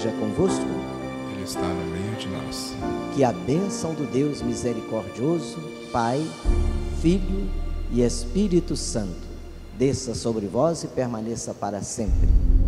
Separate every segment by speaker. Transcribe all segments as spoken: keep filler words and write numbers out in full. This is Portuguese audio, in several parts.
Speaker 1: esteja convosco.
Speaker 2: Ele está no meio de nós.
Speaker 1: Que a bênção do Deus misericordioso, Pai, Filho e Espírito Santo, desça sobre vós e permaneça para sempre.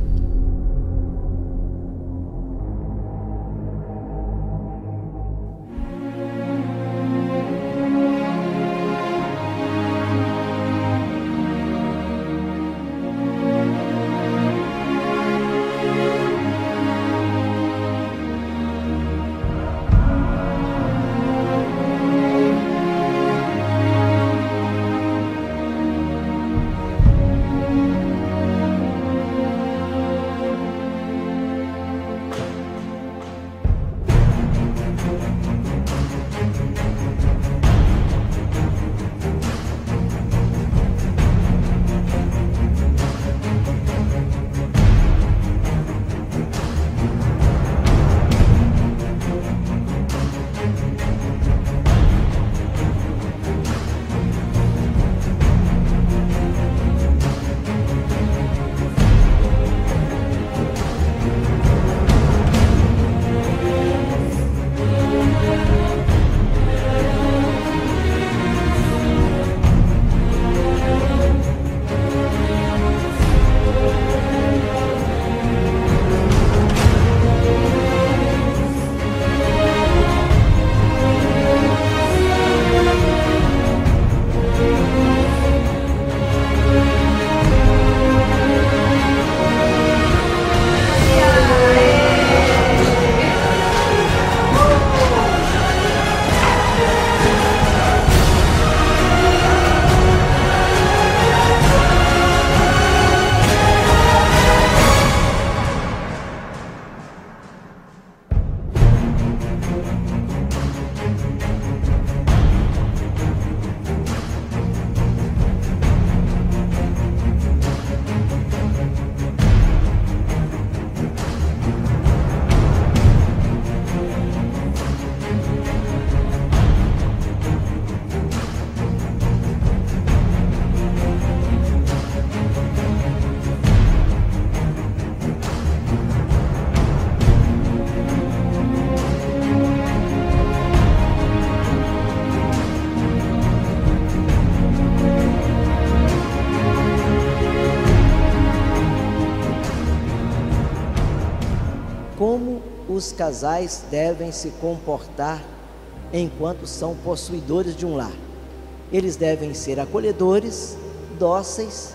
Speaker 1: Como os casais devem se comportar enquanto são possuidores de um lar? Eles devem ser acolhedores, dóceis,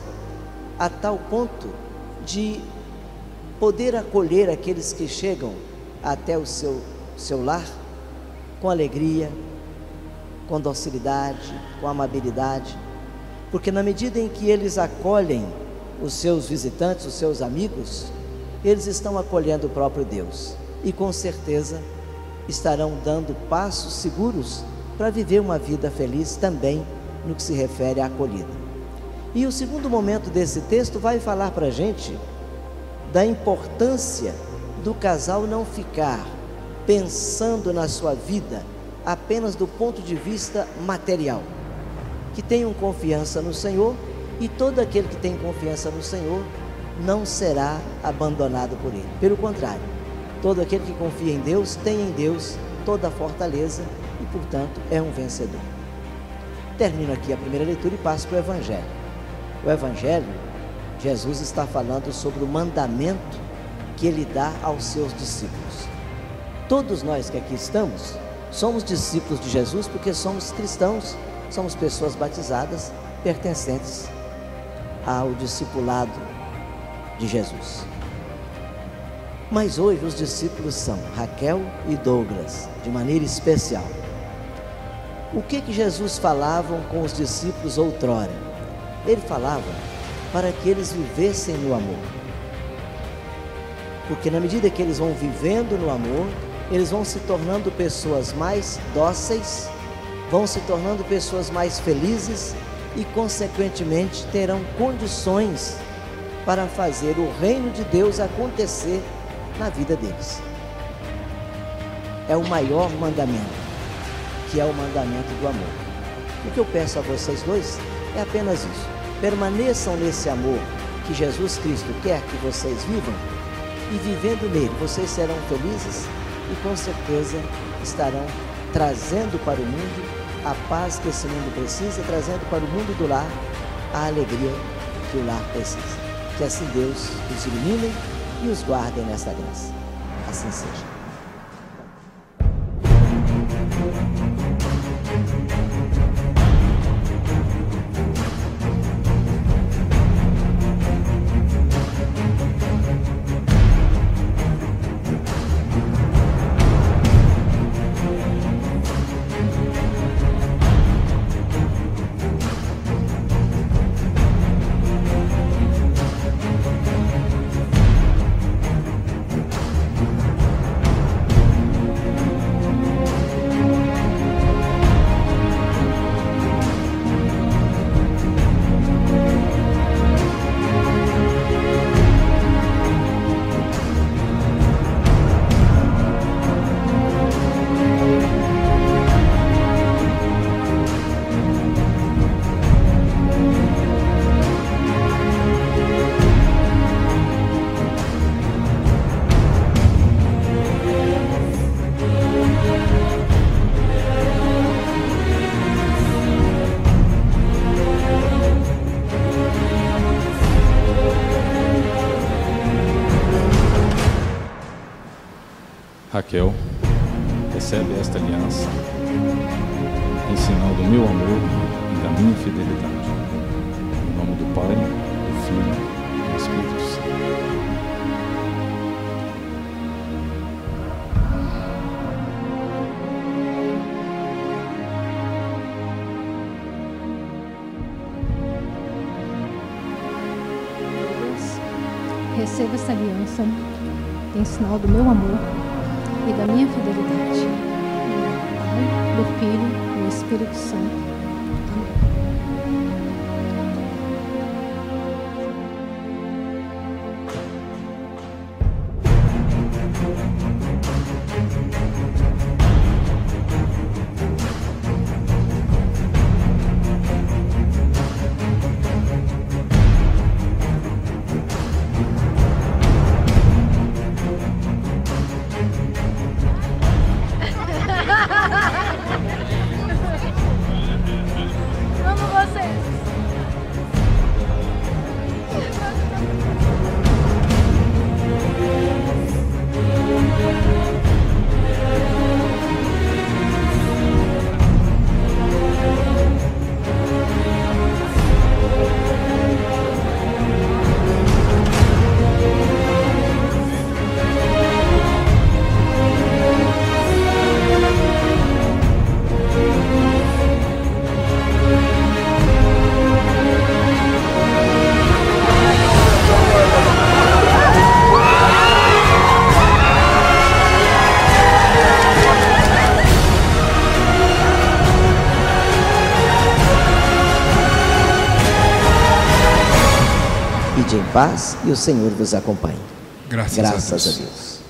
Speaker 1: a tal ponto de poder acolher aqueles que chegam até o seu, seu lar com alegria, com docilidade, com amabilidade, porque na medida em que eles acolhem os seus visitantes, os seus amigos, eles estão acolhendo o próprio Deus e com certeza estarão dando passos seguros para viver uma vida feliz também no que se refere à acolhida. E o segundo momento desse texto vai falar para a gente da importância do casal não ficar pensando na sua vida apenas do ponto de vista material, que tenham confiança no Senhor, e todo aquele que tem confiança no Senhor não será abandonado por Ele. Pelo contrário, todo aquele que confia em Deus tem em Deus toda a fortaleza e, portanto, é um vencedor. Termino aqui a primeira leitura e passo para o Evangelho. O Evangelho, Jesus está falando sobre o mandamento que Ele dá aos seus discípulos. Todos nós que aqui estamos somos discípulos de Jesus porque somos cristãos, somos pessoas batizadas, pertencentes ao discipulado de Jesus. Mas hoje os discípulos são Raquel e Douglas, de maneira especial. O que que Jesus falava com os discípulos outrora? Ele falava para que eles vivessem no amor. Porque na medida que eles vão vivendo no amor, eles vão se tornando pessoas mais dóceis, vão se tornando pessoas mais felizes e, consequentemente, terão condições para fazer o reino de Deus acontecer na vida deles. É o maior mandamento, que é o mandamento do amor. O que eu peço a vocês dois é apenas isso: permaneçam nesse amor que Jesus Cristo quer que vocês vivam, E vivendo nele, vocês serão felizes e com certeza estarão trazendo para o mundo a paz que esse mundo precisa, trazendo para o mundo do lar a alegria que o lar precisa. Que assim Deus os ilumine e os guarde nesta graça. Assim seja.
Speaker 3: Raquel, recebe esta aliança em sinal do meu amor e da minha fidelidade. Em nome do Pai, do Filho e do Espírito Santo.
Speaker 4: Receba esta aliança em sinal do meu amor e da minha fidelidade. Em nome do Pai, do Filho e do Espírito Santo. Amo vocês.
Speaker 1: Ide em paz e o Senhor vos acompanhe.
Speaker 2: Graças,
Speaker 1: Graças
Speaker 2: a
Speaker 1: a
Speaker 2: Deus.
Speaker 1: Deus.